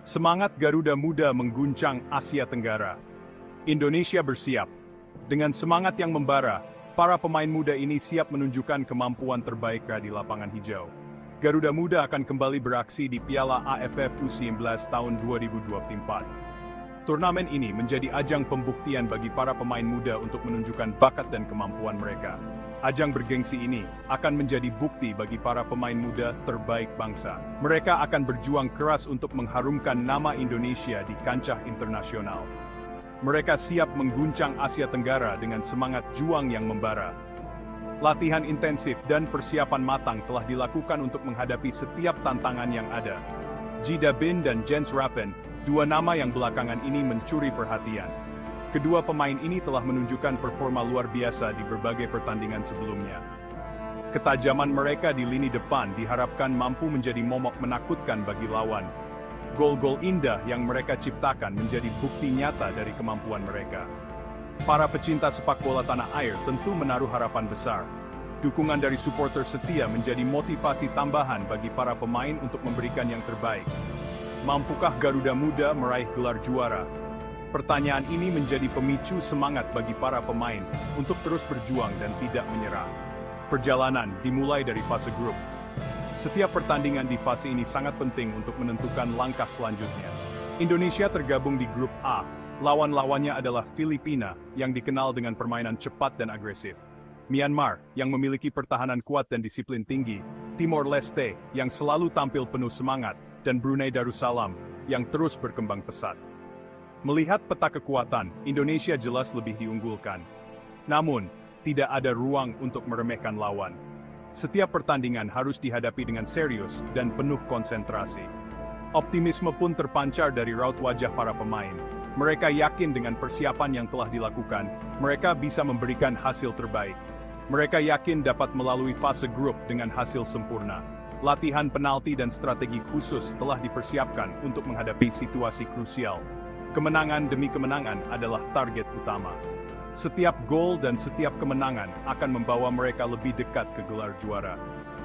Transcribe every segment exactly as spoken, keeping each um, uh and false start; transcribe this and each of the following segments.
Semangat Garuda Muda mengguncang Asia Tenggara. Indonesia bersiap. Dengan semangat yang membara, para pemain muda ini siap menunjukkan kemampuan terbaiknya di lapangan hijau. Garuda Muda akan kembali beraksi di Piala A F F U sembilan belas tahun dua ribu dua puluh empat. Turnamen ini menjadi ajang pembuktian bagi para pemain muda untuk menunjukkan bakat dan kemampuan mereka. Ajang bergengsi ini akan menjadi bukti bagi para pemain muda terbaik bangsa. Mereka akan berjuang keras untuk mengharumkan nama Indonesia di kancah internasional. Mereka siap mengguncang Asia Tenggara dengan semangat juang yang membara. Latihan intensif dan persiapan matang telah dilakukan untuk menghadapi setiap tantangan yang ada. Jida Bin dan Jens Raffen, dua nama yang belakangan ini mencuri perhatian. Kedua pemain ini telah menunjukkan performa luar biasa di berbagai pertandingan sebelumnya. Ketajaman mereka di lini depan diharapkan mampu menjadi momok menakutkan bagi lawan. Gol-gol indah yang mereka ciptakan menjadi bukti nyata dari kemampuan mereka. Para pecinta sepak bola tanah air tentu menaruh harapan besar. Dukungan dari supporter setia menjadi motivasi tambahan bagi para pemain untuk memberikan yang terbaik. Mampukah Garuda Muda meraih gelar juara? Pertanyaan ini menjadi pemicu semangat bagi para pemain untuk terus berjuang dan tidak menyerah. Perjalanan dimulai dari fase grup. Setiap pertandingan di fase ini sangat penting untuk menentukan langkah selanjutnya. Indonesia tergabung di grup A. Lawan-lawannya adalah Filipina, yang dikenal dengan permainan cepat dan agresif. Myanmar, yang memiliki pertahanan kuat dan disiplin tinggi. Timor Leste, yang selalu tampil penuh semangat. Dan Brunei Darussalam, yang terus berkembang pesat. Melihat peta kekuatan, Indonesia jelas lebih diunggulkan. Namun, tidak ada ruang untuk meremehkan lawan. Setiap pertandingan harus dihadapi dengan serius dan penuh konsentrasi. Optimisme pun terpancar dari raut wajah para pemain. Mereka yakin dengan persiapan yang telah dilakukan, mereka bisa memberikan hasil terbaik. Mereka yakin dapat melalui fase grup dengan hasil sempurna. Latihan penalti dan strategi khusus telah dipersiapkan untuk menghadapi situasi krusial. Kemenangan demi kemenangan adalah target utama. Setiap gol dan setiap kemenangan akan membawa mereka lebih dekat ke gelar juara.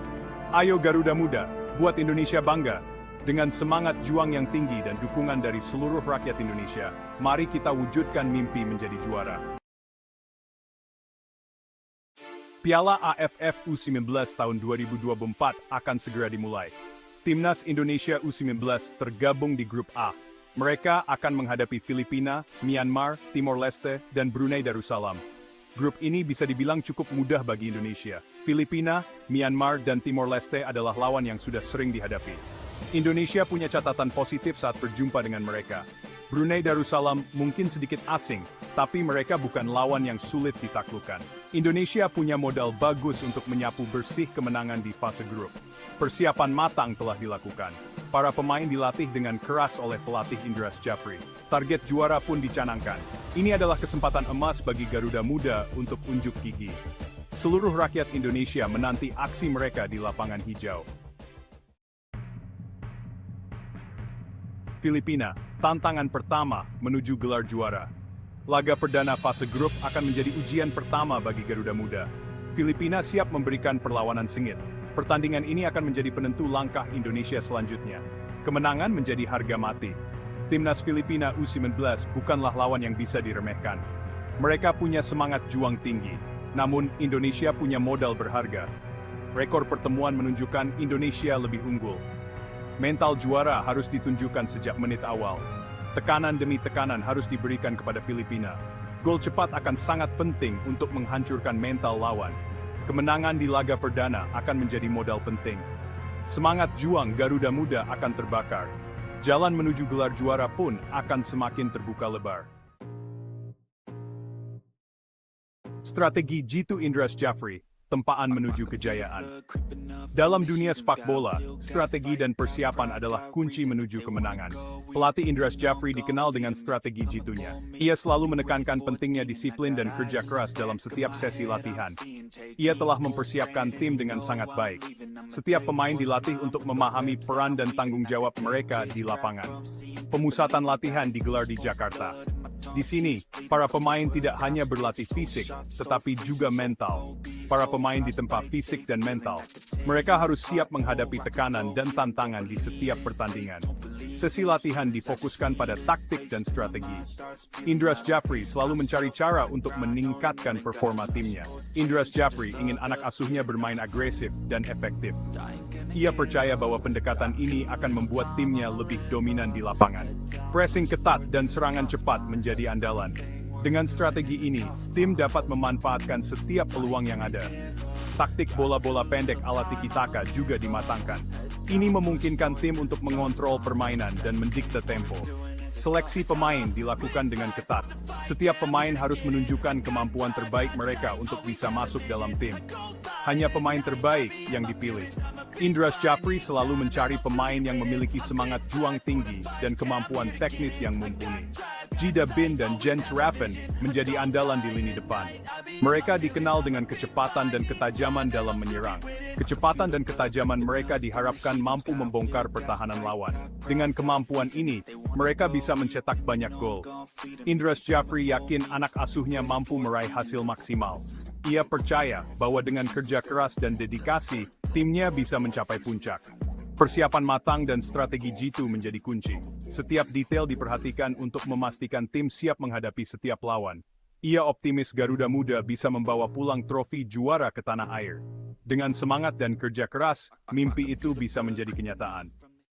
Ayo Garuda Muda, buat Indonesia bangga. Dengan semangat juang yang tinggi dan dukungan dari seluruh rakyat Indonesia, mari kita wujudkan mimpi menjadi juara. Piala A F F U sembilan belas tahun dua ribu dua puluh empat akan segera dimulai. Timnas Indonesia U sembilan belas tergabung di grup A. Mereka akan menghadapi Filipina, Myanmar, Timor Leste, dan Brunei Darussalam. Grup ini bisa dibilang cukup mudah bagi Indonesia. Filipina, Myanmar, dan Timor Leste adalah lawan yang sudah sering dihadapi. Indonesia punya catatan positif saat berjumpa dengan mereka. Brunei Darussalam mungkin sedikit asing, tapi mereka bukan lawan yang sulit ditaklukkan. Indonesia punya modal bagus untuk menyapu bersih kemenangan di fase grup. Persiapan matang telah dilakukan. Para pemain dilatih dengan keras oleh pelatih Indra Syafri. Target juara pun dicanangkan. Ini adalah kesempatan emas bagi Garuda Muda untuk unjuk gigi. Seluruh rakyat Indonesia menanti aksi mereka di lapangan hijau. Filipina, tantangan pertama menuju gelar juara. Laga perdana fase grup akan menjadi ujian pertama bagi Garuda Muda. Filipina siap memberikan perlawanan sengit. Pertandingan ini akan menjadi penentu langkah Indonesia selanjutnya. Kemenangan menjadi harga mati. Timnas Filipina U sembilan belas bukanlah lawan yang bisa diremehkan. Mereka punya semangat juang tinggi. Namun Indonesia punya modal berharga. Rekor pertemuan menunjukkan Indonesia lebih unggul. Mental juara harus ditunjukkan sejak menit awal. Tekanan demi tekanan harus diberikan kepada Filipina. Gol cepat akan sangat penting untuk menghancurkan mental lawan. Kemenangan di laga perdana akan menjadi modal penting. Semangat juang Garuda Muda akan terbakar. Jalan menuju gelar juara pun akan semakin terbuka lebar. Strategi Jitu Indra Syafri, tempaan menuju kejayaan. Dalam dunia sepak bola, strategi dan persiapan adalah kunci menuju kemenangan. Pelatih Indra Syafri dikenal dengan strategi jitunya. Ia selalu menekankan pentingnya disiplin dan kerja keras dalam setiap sesi latihan. Ia telah mempersiapkan tim dengan sangat baik. Setiap pemain dilatih untuk memahami peran dan tanggung jawab mereka di lapangan. Pemusatan latihan digelar di Jakarta. Di sini, para pemain tidak hanya berlatih fisik, tetapi juga mental. para pemain ditempa fisik dan mental. Mereka harus siap menghadapi tekanan dan tantangan di setiap pertandingan. Sesi latihan difokuskan pada taktik dan strategi. Indras Jafri selalu mencari cara untuk meningkatkan performa timnya. Indras Jafri ingin anak asuhnya bermain agresif dan efektif. Ia percaya bahwa pendekatan ini akan membuat timnya lebih dominan di lapangan. Pressing ketat dan serangan cepat menjadi andalan. Dengan strategi ini, tim dapat memanfaatkan setiap peluang yang ada. Taktik bola-bola pendek ala tiki-taka juga dimatangkan. Ini memungkinkan tim untuk mengontrol permainan dan mendikte tempo. Seleksi pemain dilakukan dengan ketat. Setiap pemain harus menunjukkan kemampuan terbaik mereka untuk bisa masuk dalam tim. Hanya pemain terbaik yang dipilih. Indras Jafri selalu mencari pemain yang memiliki semangat juang tinggi dan kemampuan teknis yang mumpuni. Jida Bin dan Jens Raffen menjadi andalan di lini depan. Mereka dikenal dengan kecepatan dan ketajaman dalam menyerang. Kecepatan dan ketajaman mereka diharapkan mampu membongkar pertahanan lawan. Dengan kemampuan ini, mereka bisa mencetak banyak gol. Indras Jafri yakin anak asuhnya mampu meraih hasil maksimal. Ia percaya bahwa dengan kerja keras dan dedikasi, timnya bisa mencapai puncak. Persiapan matang dan strategi jitu menjadi kunci. Setiap detail diperhatikan untuk memastikan tim siap menghadapi setiap lawan. Ia optimis Garuda Muda bisa membawa pulang trofi juara ke tanah air. Dengan semangat dan kerja keras, mimpi itu bisa menjadi kenyataan.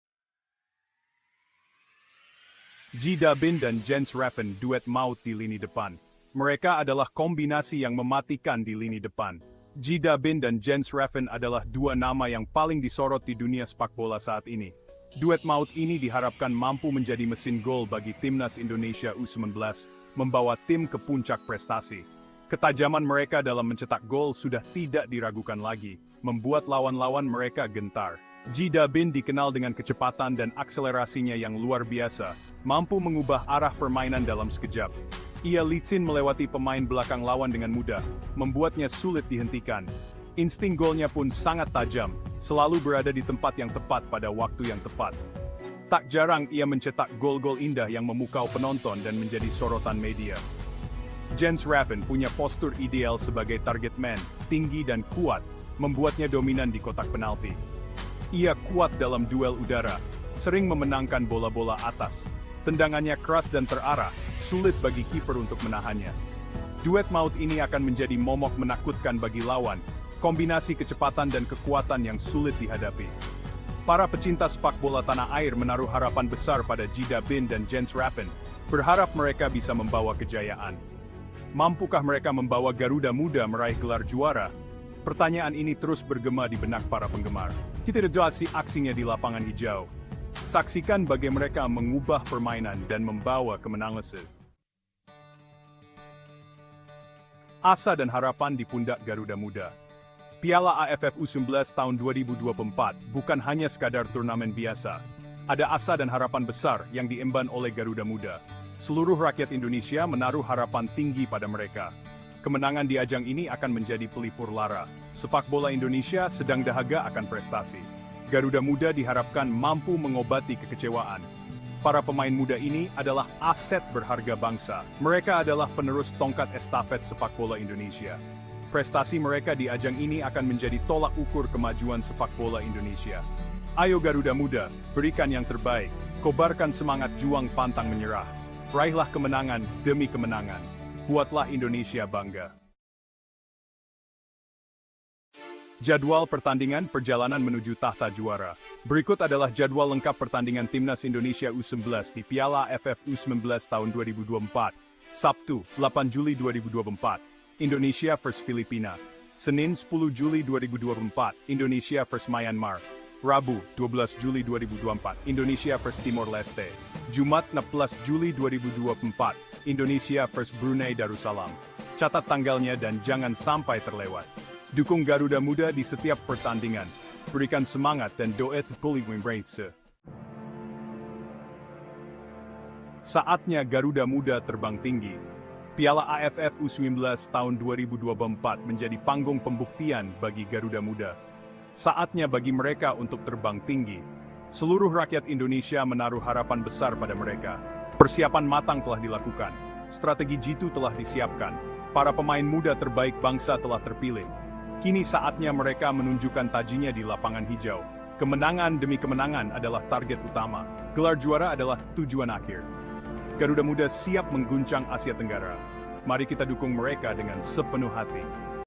Jida Bin dan Jens Raffen duet maut di lini depan. Mereka adalah kombinasi yang mematikan di lini depan. Jida Bin dan Jens Raffen adalah dua nama yang paling disorot di dunia sepak bola saat ini. Duet maut ini diharapkan mampu menjadi mesin gol bagi timnas Indonesia U sembilan belas, membawa tim ke puncak prestasi. Ketajaman mereka dalam mencetak gol sudah tidak diragukan lagi, membuat lawan-lawan mereka gentar. Jida Bin dikenal dengan kecepatan dan akselerasinya yang luar biasa, mampu mengubah arah permainan dalam sekejap. Ia licin melewati pemain belakang lawan dengan mudah, membuatnya sulit dihentikan. Insting golnya pun sangat tajam, selalu berada di tempat yang tepat pada waktu yang tepat. Tak jarang ia mencetak gol-gol indah yang memukau penonton dan menjadi sorotan media. Jens Raffen punya postur ideal sebagai target man, tinggi dan kuat, membuatnya dominan di kotak penalti. Ia kuat dalam duel udara, sering memenangkan bola-bola atas. Tendangannya keras dan terarah, sulit bagi kiper untuk menahannya. Duet maut ini akan menjadi momok menakutkan bagi lawan, kombinasi kecepatan dan kekuatan yang sulit dihadapi. Para pecinta sepak bola tanah air menaruh harapan besar pada Jida Bin dan Jens Raffen, berharap mereka bisa membawa kejayaan. Mampukah mereka membawa Garuda Muda meraih gelar juara? Pertanyaan ini terus bergema di benak para penggemar. Kita lihat aksinya di lapangan hijau. Saksikan bagaimana mereka mengubah permainan dan membawa kemenangan. Asa dan harapan di pundak Garuda Muda. Piala A F F U sembilan belas tahun dua ribu dua puluh empat bukan hanya sekadar turnamen biasa. Ada asa dan harapan besar yang diemban oleh Garuda Muda. Seluruh rakyat Indonesia menaruh harapan tinggi pada mereka. Kemenangan di ajang ini akan menjadi pelipur lara. Sepak bola Indonesia sedang dahaga akan prestasi. Garuda Muda diharapkan mampu mengobati kekecewaan. Para pemain muda ini adalah aset berharga bangsa. Mereka adalah penerus tongkat estafet sepak bola Indonesia. Prestasi mereka di ajang ini akan menjadi tolak ukur kemajuan sepak bola Indonesia. Ayo Garuda Muda, berikan yang terbaik. Kobarkan semangat juang pantang menyerah. Raihlah kemenangan demi kemenangan. Buatlah Indonesia bangga. Jadwal pertandingan perjalanan menuju tahta juara. Berikut adalah jadwal lengkap pertandingan Timnas Indonesia U sembilan belas di Piala A F F U sembilan belas tahun dua ribu dua puluh empat. Sabtu, delapan Juli dua ribu dua puluh empat. Indonesia versus Filipina. Senin, sepuluh Juli dua ribu dua puluh empat. Indonesia versus Myanmar. Rabu, dua belas Juli dua ribu dua puluh empat. Indonesia versus Timor Leste. Jumat, enam belas Juli dua ribu dua puluh empat. Indonesia versus Brunei Darussalam. Catat tanggalnya dan jangan sampai terlewat. Dukung Garuda Muda di setiap pertandingan. Berikan semangat dan doa terpulih membrace. Saatnya Garuda Muda terbang tinggi. Piala A F F U sembilan belas tahun dua ribu dua puluh empat menjadi panggung pembuktian bagi Garuda Muda. Saatnya bagi mereka untuk terbang tinggi. Seluruh rakyat Indonesia menaruh harapan besar pada mereka. Persiapan matang telah dilakukan. Strategi jitu telah disiapkan. Para pemain muda terbaik bangsa telah terpilih. Kini saatnya mereka menunjukkan tajinya di lapangan hijau. Kemenangan demi kemenangan adalah target utama. Gelar juara adalah tujuan akhir. Garuda Muda siap mengguncang Asia Tenggara. Mari kita dukung mereka dengan sepenuh hati.